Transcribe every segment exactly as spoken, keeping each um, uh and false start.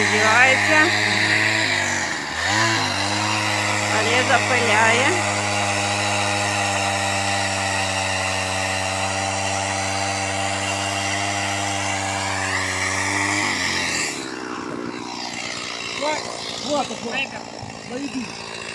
роздівається. Олежа пиляє. Вот такой. Заебись.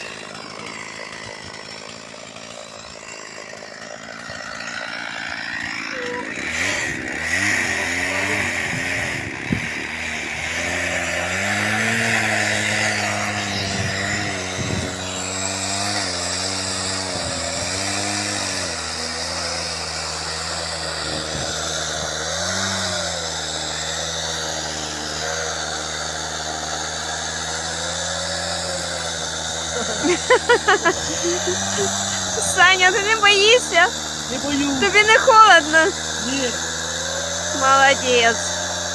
Саня, ти не боїшся? Не боюсь. Тобі не холодно? Ні. Молодець.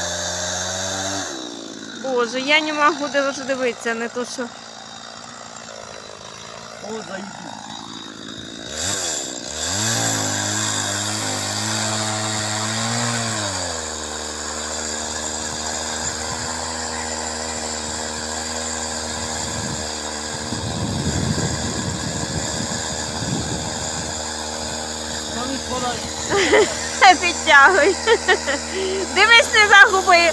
Боже, я не можу даже дивитися, не то що. О, заебись. Підтягуй. Дивись, не загуби.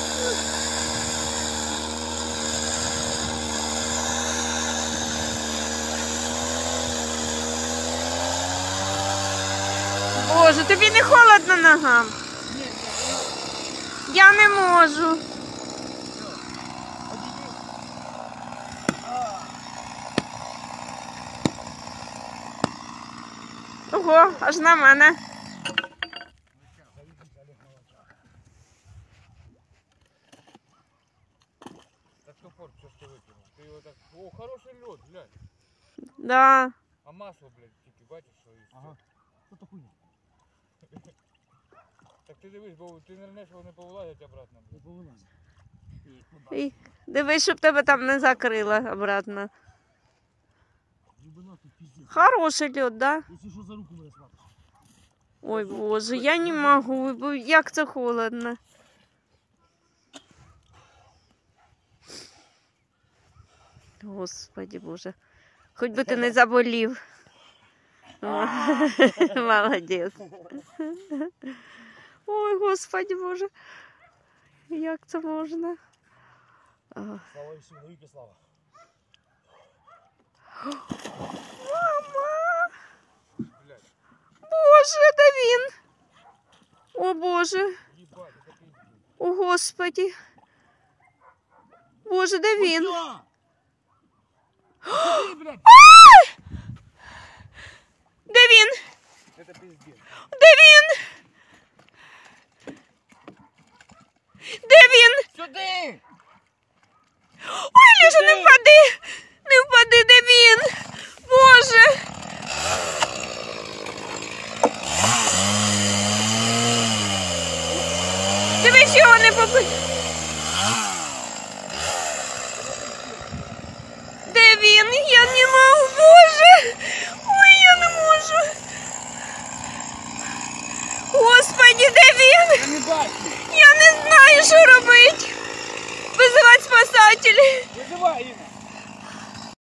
Боже, тобі не холодно ногам? Я не можу. Ого, аж на мене. Ты его так... О, хороший лед, глянь. Да. А масло, блядь, тільки бачиш, що є. Ага. Що то хуйня? Так ти дивись, бо ти нернеш, вони повилазять обратно. Не повилазить. І дивись, щоб тебе там не закрило обратно. Глибина тут пиздец. Хороший лед, да? Якщо що, за руку мене схватиш. Ой, Боже, я не можу, бо як це холодно. Господи Боже, хоч би ти не заболів. Молодець. Ой, Господи Боже, як це можна? Слава Ісу, навіки слава. Мама! Боже, де він? О, Боже. О, Господи. Боже, де він? Де він? Это пиздец. Де він? Де він? Сюди! Ой, Лежа, не впади! Не впади, де він? Боже! Дивись, його не попи...